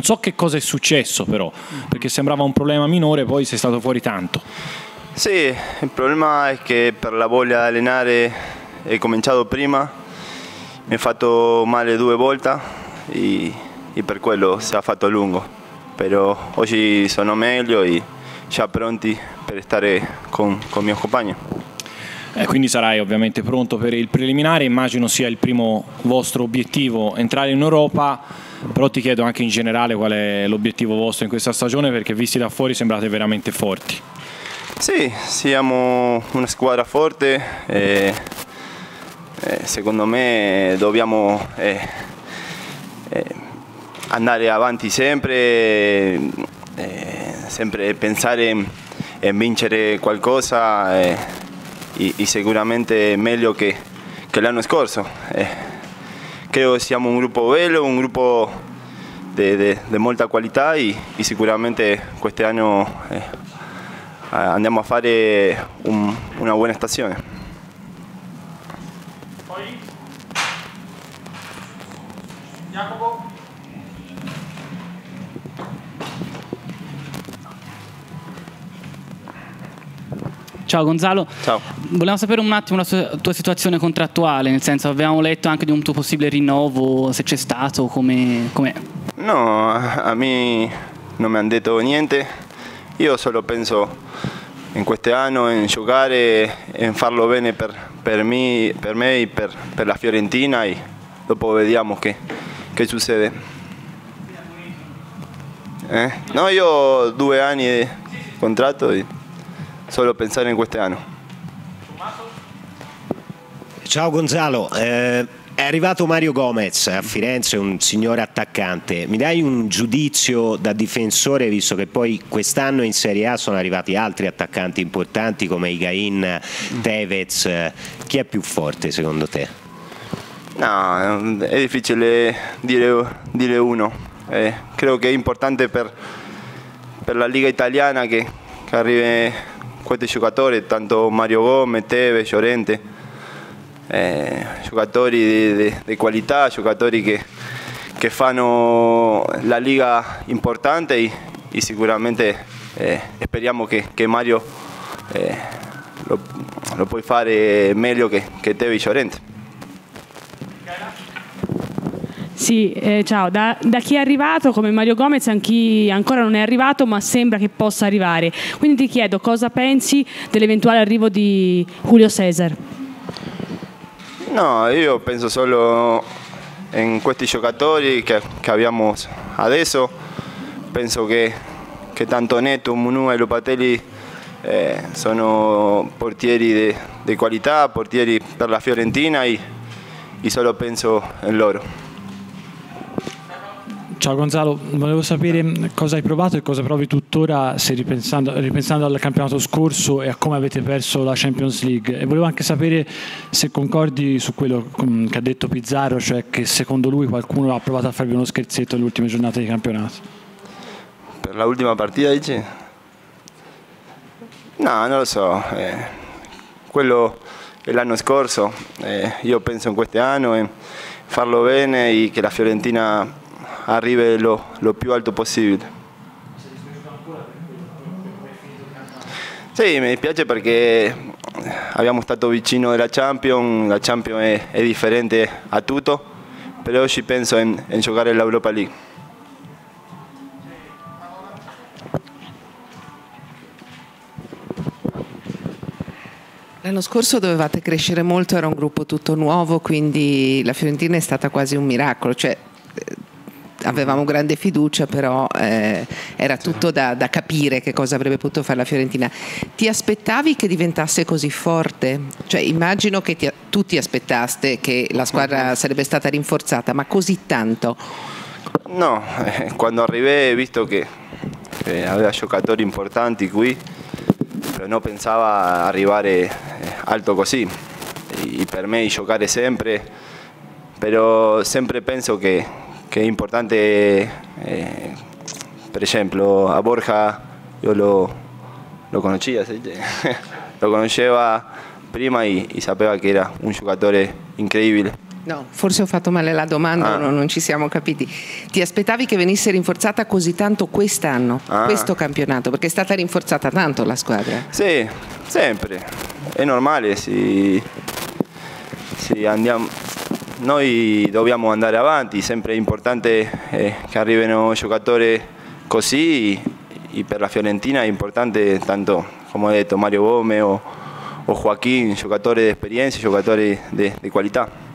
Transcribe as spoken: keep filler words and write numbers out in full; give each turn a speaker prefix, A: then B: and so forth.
A: so che cosa è successo però, perché sembrava un problema minore, poi sei stato fuori tanto.
B: Sì, il problema è che per la voglia di allenare ho cominciato prima, mi ho fatto male due volte e, e per quello si è fatto a lungo, però oggi sono meglio e già pronti per stare con, con i miei compagni.
A: Eh, quindi sarai ovviamente pronto per il preliminare, immagino sia il primo vostro obiettivo entrare in Europa, però ti chiedo anche in generale qual è l'obiettivo vostro in questa stagione, perché visti da fuori sembrate veramente forti.
B: Sì, siamo una squadra forte e, e secondo me dobbiamo eh, eh, andare avanti sempre, eh, sempre pensare in vincere qualcosa e, e, e sicuramente meglio che, che l'anno scorso. Eh, credo che siamo un gruppo bello, un gruppo di molta qualità e, e sicuramente quest'anno eh, andiamo a fare un, una buona stagione.
C: Poi Jacopo.
D: Ciao Gonzalo.
B: Ciao.
D: Volevamo sapere un attimo la tua, tua situazione contrattuale, nel senso avevamo letto anche di un tuo possibile rinnovo, se c'è stato, come com'è?
B: No, a me non mi hanno detto niente, io solo penso in quest'anno in giocare e in farlo bene per, per, me, per me e per, per la Fiorentina e dopo vediamo che, che succede. Eh? No, io ho due anni di contratto e solo pensare in quest'anno.
E: Ciao Gonzalo, eh, è arrivato Mario Gomez a Firenze, un signore attaccante. Mi dai un giudizio da difensore, visto che poi quest'anno in Serie A sono arrivati altri attaccanti importanti come Higuaín, Tevez. Chi è più forte secondo te?
B: No, è difficile dire, dire uno. Eh, credo che è importante per, per la Liga italiana che, che arrivi questi giocatori, tanto Mario Gomez, Tevez, Llorente. Eh, giocatori di, di, di qualità, giocatori che, che fanno la Liga importante e, e sicuramente eh, speriamo che, che Mario eh, lo, lo puoi fare meglio che, che Tevez e Llorente.
F: Sì, eh, ciao, da, da chi è arrivato come Mario Gomez anche ancora non è arrivato ma sembra che possa arrivare, quindi ti chiedo cosa pensi dell'eventuale arrivo di Julio César.
B: No, io penso solo in questi giocatori che, che abbiamo adesso, penso che, che tanto Neto, Munu e Lopatelli eh, sono portieri di qualità, portieri per la Fiorentina e, e solo penso in loro.
C: Ciao Gonzalo, volevo sapere cosa hai provato e cosa provi tuttora se ripensando, ripensando al campionato scorso e a come avete perso la Champions League, e volevo anche sapere se concordi su quello che ha detto Pizarro, cioè che secondo lui qualcuno ha provato a farvi uno scherzetto nelle ultime giornate di campionato.
B: Per la ultima partita dici? No, non lo so, eh, quello è l'anno scorso, eh, io penso in quest'anno e farlo bene e che la Fiorentina arrivi lo, lo più alto possibile. Sì, mi piace perché abbiamo stato vicino alla Champions, la Champions è, è differente a tutto, però oggi penso in, in giocare l'Europa League.
G: L'anno scorso dovevate crescere molto, era un gruppo tutto nuovo, quindi la Fiorentina è stata quasi un miracolo, cioè avevamo grande fiducia, però eh, era tutto da, da capire che cosa avrebbe potuto fare la Fiorentina. Ti aspettavi che diventasse così forte? Cioè, immagino che ti, tu ti aspettaste che la squadra sarebbe stata rinforzata, ma così tanto?
B: No, eh, quando arrivé, visto che, che aveva giocatori importanti qui, però non pensava arrivare eh, alto così. E per me giocare sempre, però sempre penso che che è importante, eh, per esempio a Borja io lo, lo conosceva, lo conosceva prima e, e sapeva che era un giocatore incredibile
G: No, forse ho fatto male la domanda,
B: ah.
G: no, non ci siamo capiti. Ti aspettavi che venisse rinforzata così tanto quest'anno,
B: ah.
G: questo campionato? Perché è stata rinforzata tanto la squadra.
B: Sì, sempre. È normale, sì, sì, andiamo, noi dobbiamo andare avanti, sempre è importante eh, che arrivino giocatori così, e per la Fiorentina è importante tanto, come ho detto, Mario Gomez o, o Joaquín, giocatori di esperienza, giocatori di qualità.